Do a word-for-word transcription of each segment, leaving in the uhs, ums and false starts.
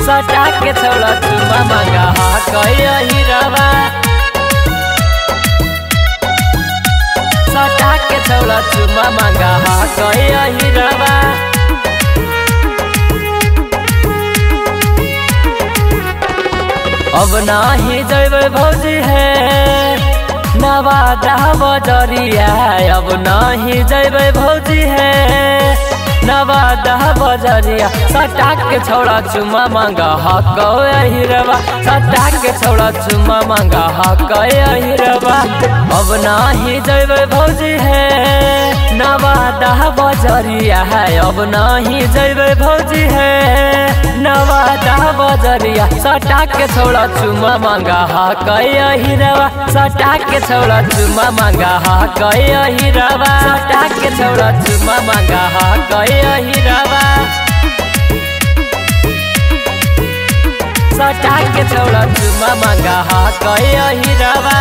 सटा के छौड़ा चुमा मांगा हा कहिया हिरवा सटा के छौड़ा चुमा मांगा हा कहिया हिरवा अब नाही जैबै भौजी है नवादा बजरिया अब नाही जैबै भौजी है नवादा बजरिया सटा के छौड़ा चुमा मांगा हक हिरवा सटा के छौड़ा चुमा मांगा हक हिरवा अब नाही जैबै भौजी है नवादा बजरिया है अब नाही जैबै भौजी है नवादा बजरिया सटा के छौड़ा चुमा मांगा हक हिरवा सटा के छौड़ा चुमा मांगा हक हिरवा सटा के छौड़ा चुमा मांगा हक हिरवा सटा के छौड़ा चुमा मांगा हक हिरवा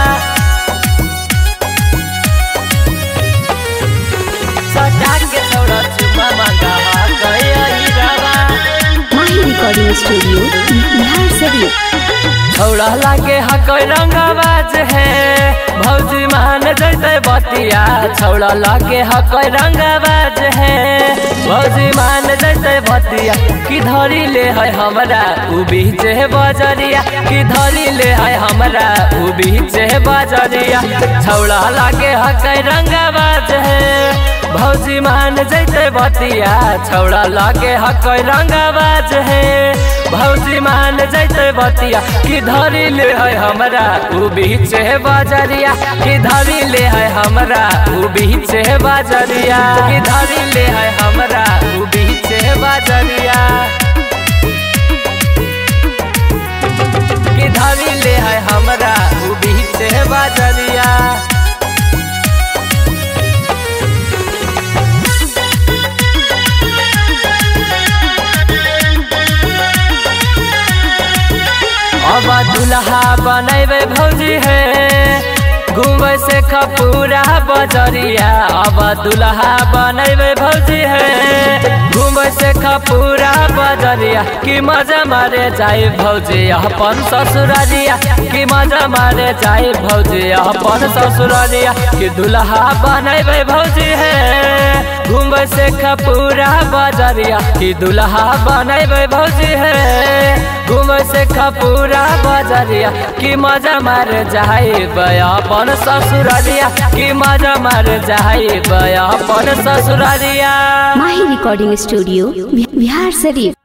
सटा के छौड़ा चुमा मांगा हक हिरवा माही रिकॉर्डिंग स्टूडियो बिहार शरीफ। छौड़ा लागे हक रंगबाज है भौजी मान जैसे बतिया छौड़ा लागे हक रंगबाज है भौजी मान जैसे बतिया कि धरी ले है हमरा उ बीच बजरिया कि धरी ले है हमरा उ बीच बजरिया छौड़ा लागे हक रंगबाज है भौजी मान जैसे बतिया छौड़ा लागे हक रंगबाज है भौजी मान जैसे बतिया कि धरी ले है हमरा उ बीच बजरिया कि धरी ले है हमरा उ बीच बजरिया कि धरी ले है हमरा उ बीच बजरिया कि धरी ले है हमरा उ बीच बजरिया अब दुल्हा बनैबै भौजी है घूमै से खपूरा बजरिया अब दुल्हा बनैबै भौजी है घूमै से खपूरा बजरिया कि मजा मारे जाए भौजी अपन ससुरारिया कि मजा मारे जाए भौजी अपन ससुरारिया कि दुल्हा बनैबै भौजी है घूमै से खपूरा बजरिया कि दुल्हा बनैबै भौजी है घूमै से खपूरा बजरिया कि मजा मार जाए अपन ससुरारिया कि मजा मार जाए अपन ससुरारिया माही रिकॉर्डिंग स्टूडियो बिहार शरीफ।